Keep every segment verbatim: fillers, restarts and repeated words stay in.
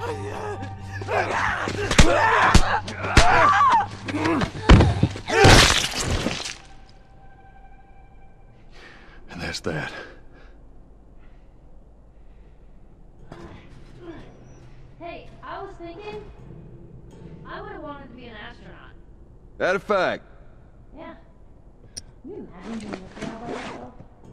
And that's that. Hey, I was thinking, I would have wanted to be an astronaut. That a fact? Yeah. Can you imagine doing this all by yourself?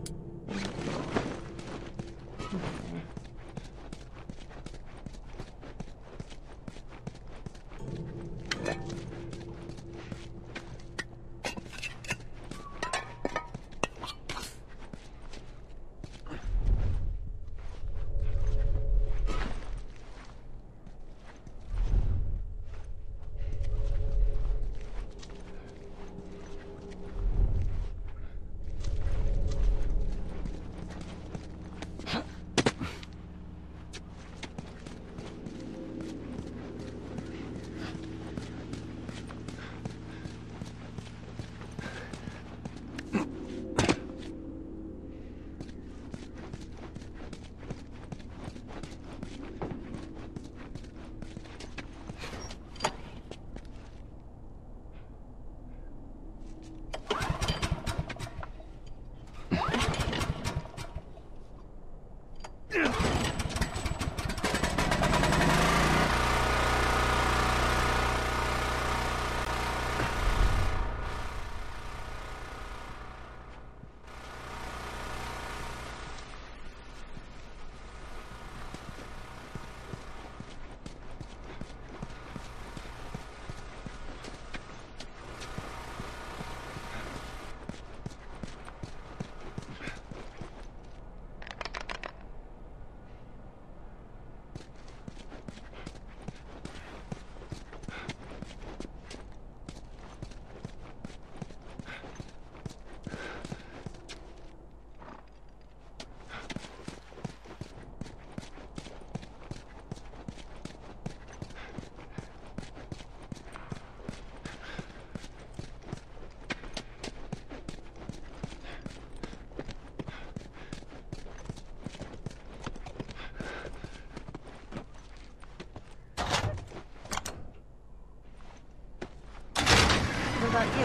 What about you?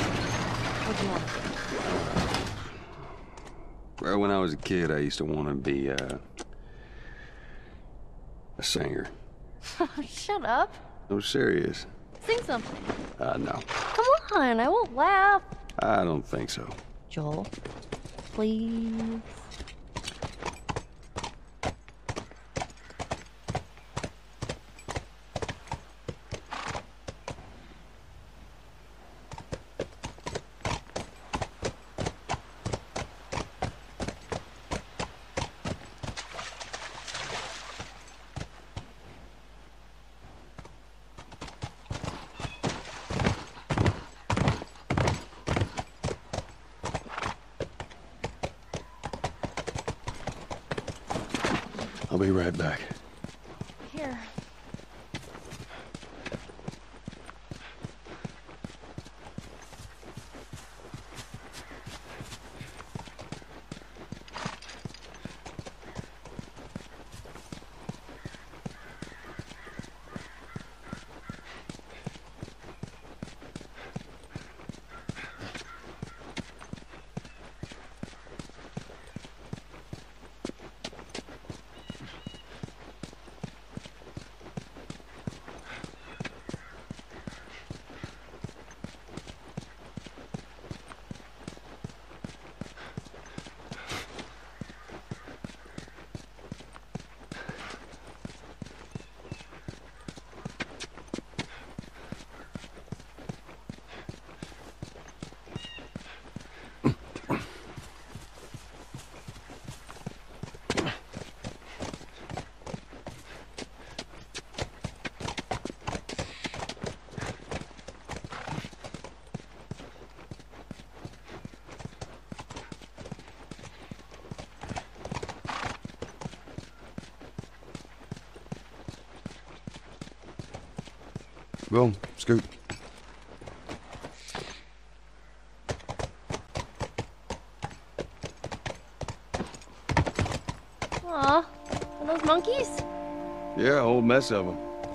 What do you want to do? Well, when I was a kid, I used to want to be, uh... a singer. Shut up. No, serious. Sing something. Uh, no. Come on, I won't laugh. I don't think so. Joel, please. I'll be right back. Here. Go, scoot. Aw, are those monkeys? Yeah, a whole mess of them.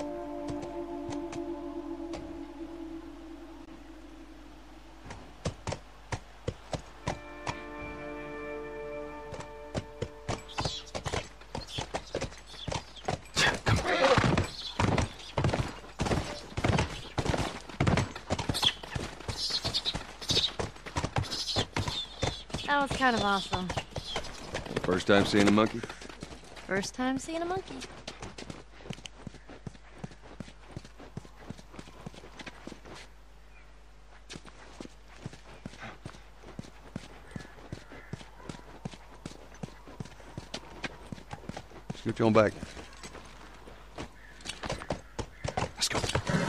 That was kind of awesome. First time seeing a monkey? First time seeing a monkey. Scoot you on back. Let's go.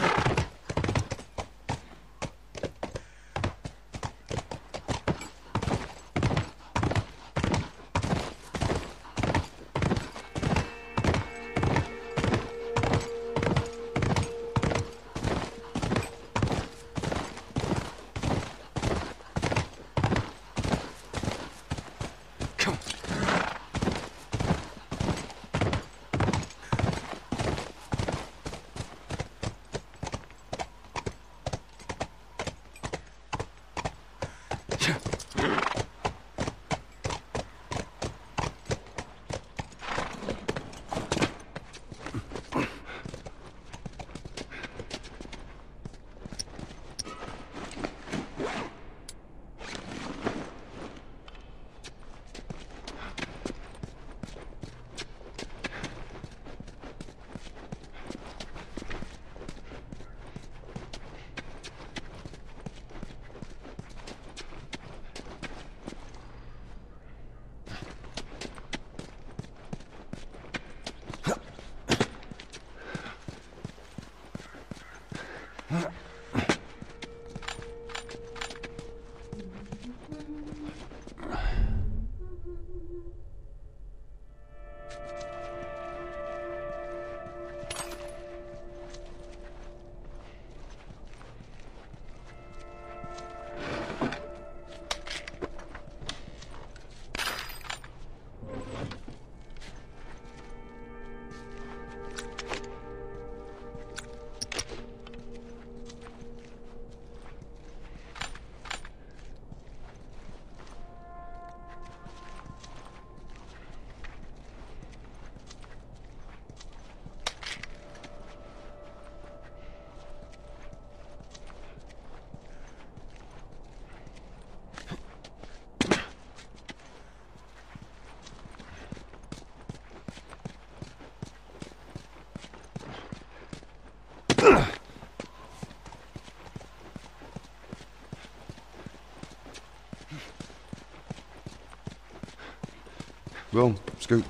Well, scoot.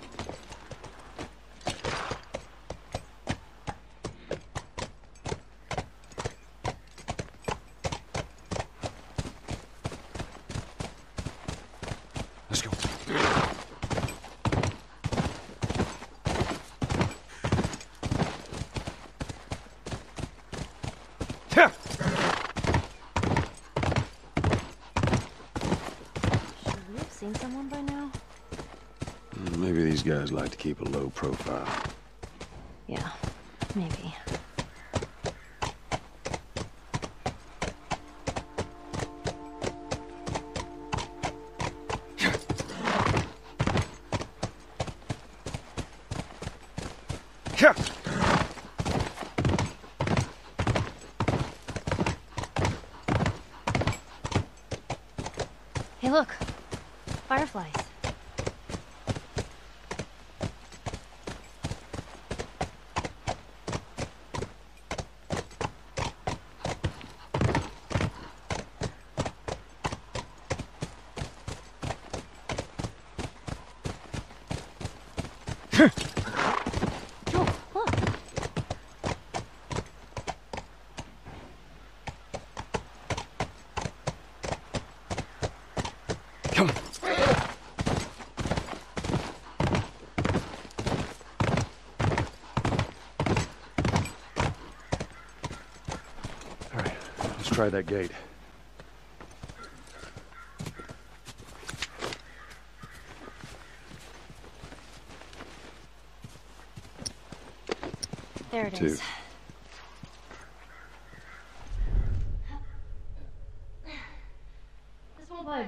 Let's go. Yeah. Should we have seen someone by now? Maybe these guys like to keep a low profile. Yeah, maybe. Yeah. Hey, look. Fireflies. Joel, look. Come on. All right, let's try that gate. There it Two. is. This won't budge.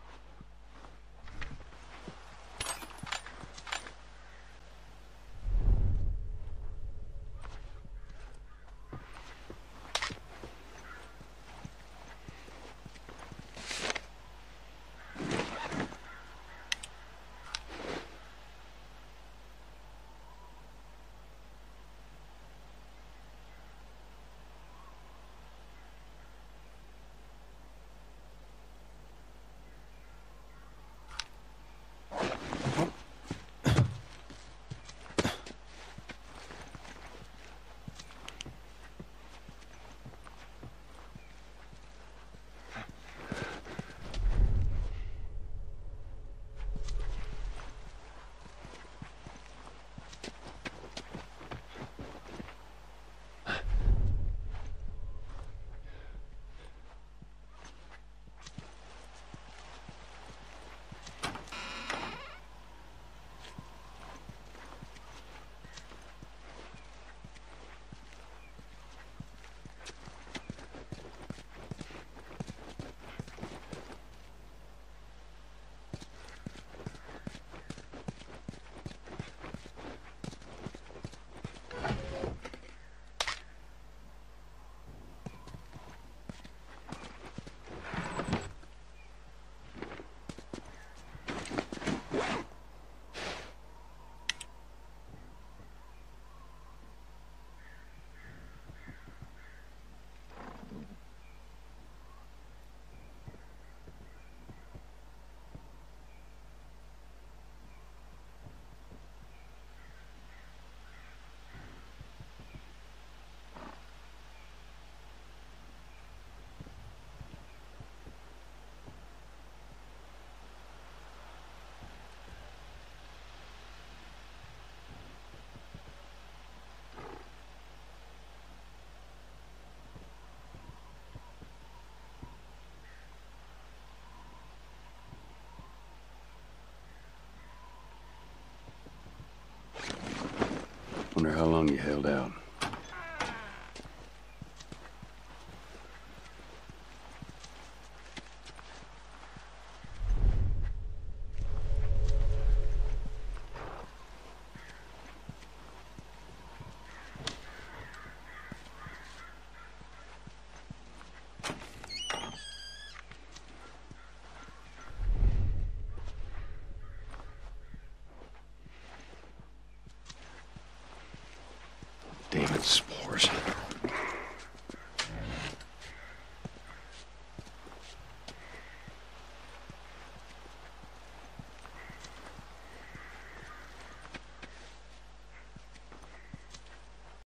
Wonder how long you held out. Damn it, spores.